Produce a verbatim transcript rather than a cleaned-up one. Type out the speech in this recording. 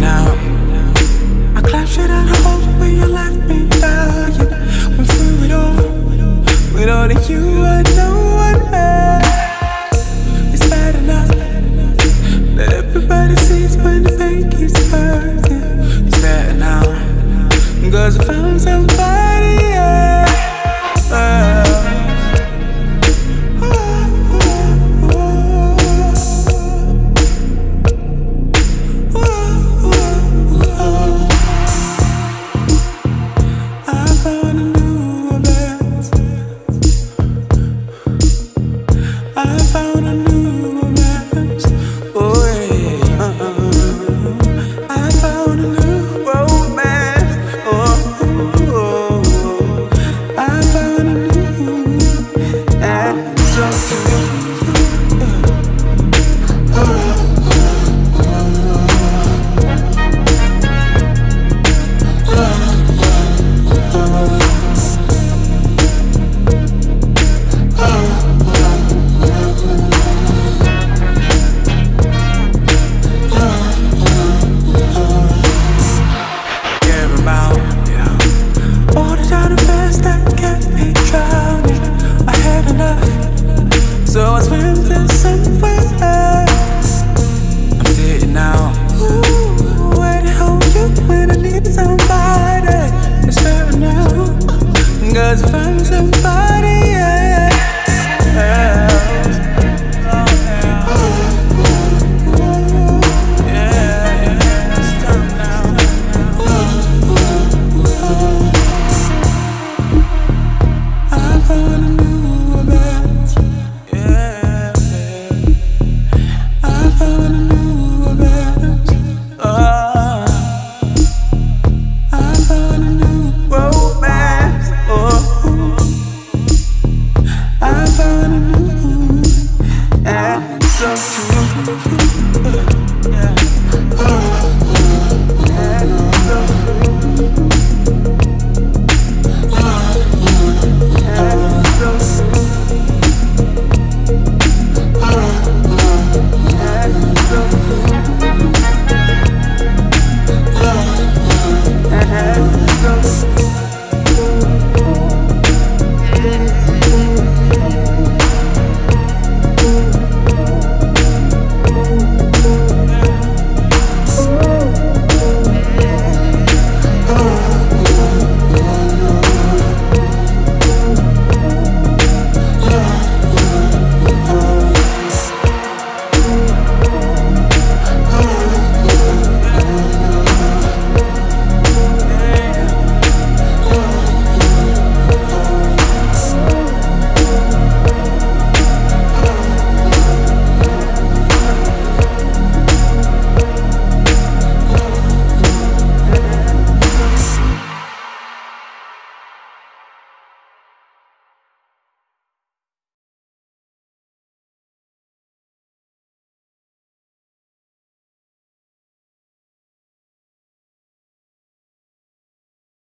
now. I climbed straight out of hope when you left me down. Yeah, went through it all, with all that you and no one else. It's bad enough that everybody sees when the pain keeps hurting. It's better now, 'cause I found somebody